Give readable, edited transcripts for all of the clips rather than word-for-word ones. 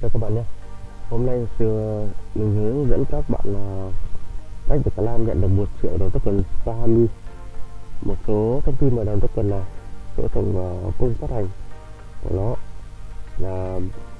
Chào các bạn nhé. Hôm nay mình hướng dẫn các bạn là cách để Cả Lam nhận được 1 triệu đồng token Bahami. Một số thông tin về đồng token này, số tổng cung phát hành của nó là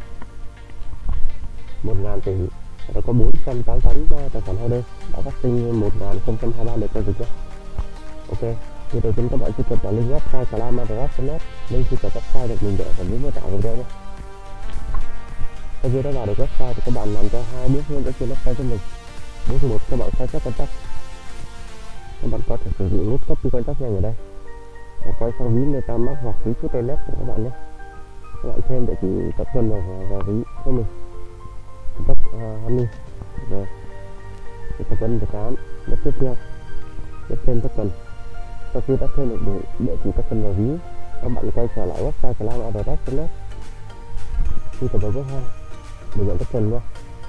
1.000 tỷ. Nó có 488 tài khoản holder đã phát sinh 1023 lượt giao dịch nhé. Ok, thì đầu tiên các bạn truy cập vào link website kalamadrop.net. Link truy cập website được mình để ở dưới mô tả video nhé. Sau khi đã vào được website thì các bạn làm theo 2 bước hướng dẫn trên website của mình. Bước số 1, các bạn sai chép contact. Các bạn có thể sử dụng nút copy contact nhanh ở đây và quay sang ví MetaMask hoặc ví chút Telenet của các bạn nhé. Các bạn thêm địa chỉ token vào ví của mình. Contact Honey. Rồi. Thì tập ấn 18. Bước tiếp theo, tiếp thêm token. Sau khi đã thêm được địa chỉ token vào ví, các bạn quay trở lại website kalamadrop.net. Khi tập vào bước 2, để nhận token nha.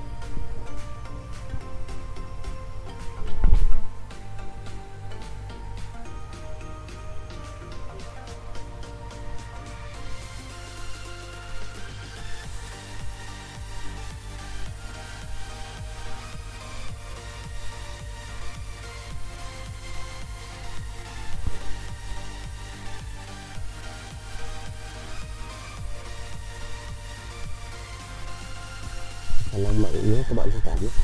Khả năng mạng yếu các bạn thông cảm nhé.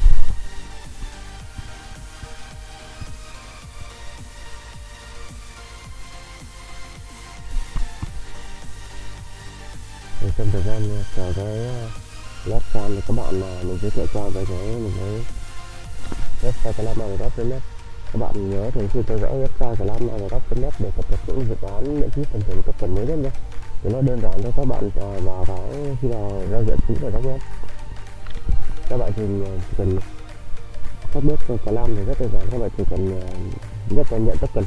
Trong thời gian chờ cái lót cam thì các bạn mình giới thiệu qua với website kalamadrop.net. Các bạn nhớ thường xuyên theo dõi website kalamadrop.net để cập nhật những dự án miễn phí phần thưởng token mới nhất nhé. Thì nó đơn giản cho các bạn vào cái khi nào giao diện chính vào web. Các bạn chỉ cần các bước trong Kalam thì rất đơn giản. Các bạn chỉ cần nhất là nhận token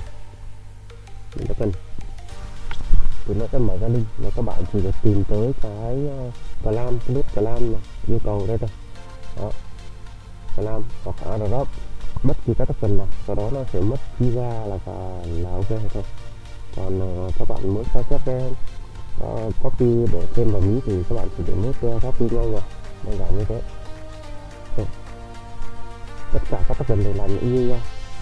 thì nó sẽ mở ra link và các bạn chỉ được tìm tới cái Kalam, cái nút Kalam này, yêu cầu đây thôi. Đó, Kalam hoặc airdrop bất kỳ các token nào, sau đó nó sẽ mất phí ra là ok thôi. Còn các bạn muốn sao chép cái copy để thêm vào ví thì các bạn chỉ được nút copy ngay rồi, đơn giản như thế. Tất cả các token đều làm như nhau.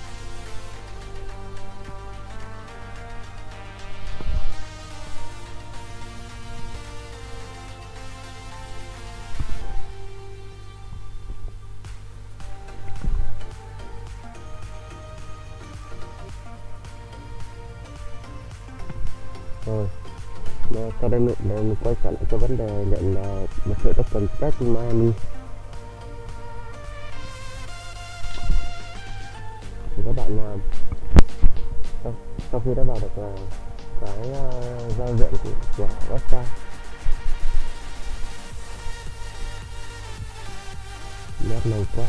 Rồi, sau đây mình quay trở lại cái vấn đề nhận 1 triệu token Stretch Miami. Thì các bạn sau khi đã vào được cái giao diện của website, nét lâu quá.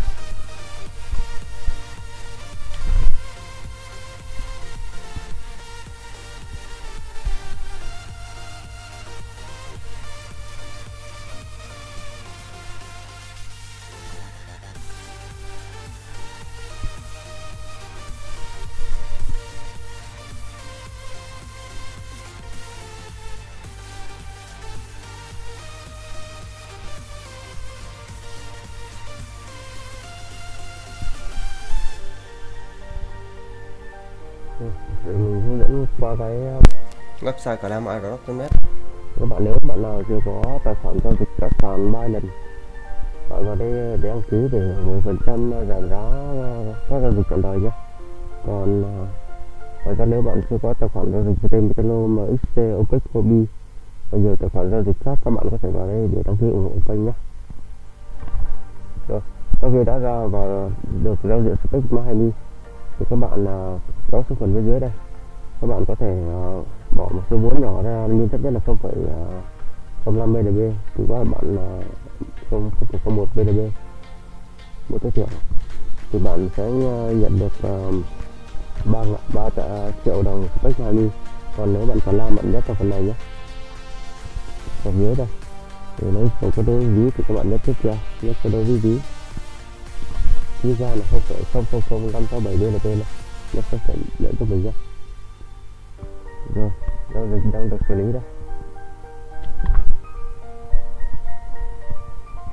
Để mình hướng dẫn qua cái website kalamadrop.net. Các bạn nếu bạn nào chưa có tài khoản giao dịch các sàn Binance, bạn vào đây để đăng ký để 10% giảm giá các giao dịch trọn đời nhé. Còn ngoài ra nếu bạn chưa có tài khoản giao dịch trên Ethereum, MXC, OKX, Huobi và nhiều tài khoản giao dịch khác, các bạn có thể vào đây để đăng ký ủng hộ kênh nhé. Rồi, sau khi đã ra vào được giao diện Stretch Miami thì các bạn có số phần bên dưới đây, các bạn có thể bỏ một số vốn nhỏ ra, nhưng tất nhất là 0,05 BNB thì các bạn 0,01 BNB mỗi tối thiểu thì bạn sẽ nhận được 3 triệu đồng Stretch Miami. Còn nếu bạn còn làm bạn nhấp vào phần này nhé, ở dưới đây thì lấy cái đối ví thì các bạn nhấp tiếp theo, nhấp cái đối ví ghi ra là 0,000567 BNB này, nó sẽ nhận cho mình nhé. Rồi, giao dịch đang được xử lý đây.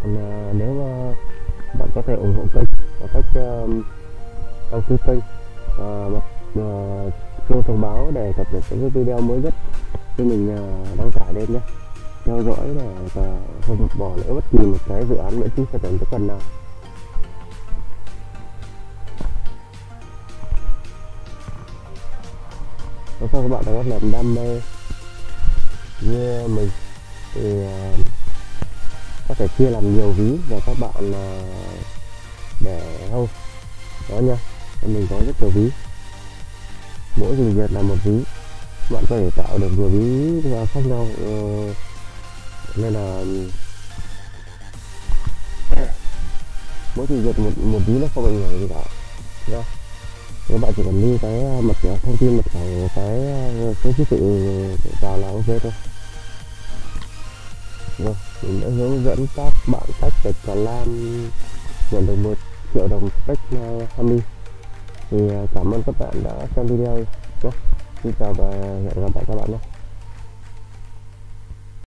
nếu mà bạn có thể ủng hộ kênh bằng cách đăng ký kênh và chuông thông báo để cập nhật những cái video mới nhất khi mình đăng tải lên nhé. Theo dõi để không bỏ lỡ bất kỳ một cái dự án miễn phí sản phẩm token nào. Nếu các bạn đã làm đam mê như mình thì có thể chia làm nhiều ví và các bạn để hâu đó nha. Mình có rất nhiều ví, mỗi rừng Việt là một ví, bạn có thể tạo được nhiều ví khác nhau, nên là mỗi rừng Việt một ví nó không ảnh hưởng gì cả nha. Các bạn chỉ cần lưu cái thông tin mật khẩu, cái số ký tự vào là ok thôi. Rồi, mình đã hướng dẫn các bạn cách để claim nhận được 1 triệu đồng Pet Honey. Thì cảm ơn các bạn đã xem video nhé. Xin chào và hẹn gặp lại các bạn nhé.